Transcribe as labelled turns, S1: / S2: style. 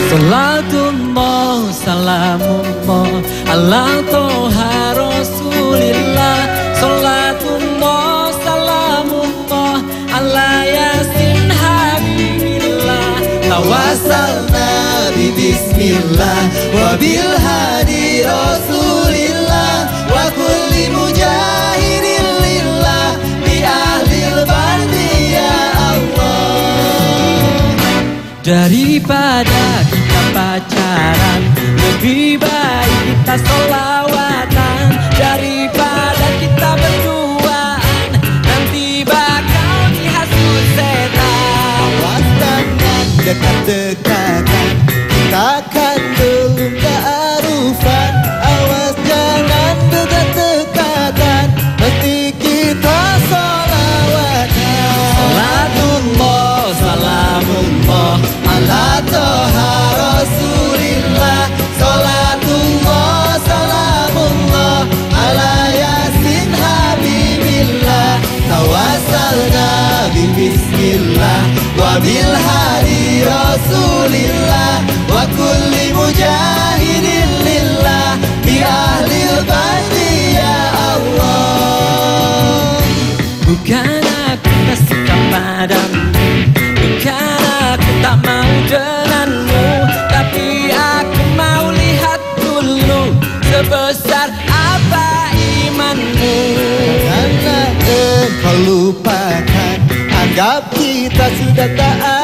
S1: Salatullah salamullah ala toha rasulillah. Salatullah salamullah ala yasin habibillah. Tawassalna bi bismillah wa bil hadi rasulillah wa kulli mujahidin lillah bi ahlil bardi ya Allah. Daripada kita pacaran, lebih baik kita sholawatan. Daripada kita berduaan, nanti bakal dihasut setan.
S2: Awas tangan dekat-dekatan, kita kan belum kearufan. Awas jangan dekat-dekatan, mesti kita sholawatan.
S1: Salatullah salamullah
S2: ala toha rasulillah. Salatullah salamullah ala yasin habibillah. Tawassalna bi bismillah wa bil hadi rasulillah wa kulli mujahidin lillah bi ahlil baiti ya Allah.
S1: Bukan aku tak suka padamu, bukan aku tak mau denganmu, tapi aku mau lihat dulu sebesar apa imanmu.
S2: Karena engkau lupakan, anggap kita sudah tak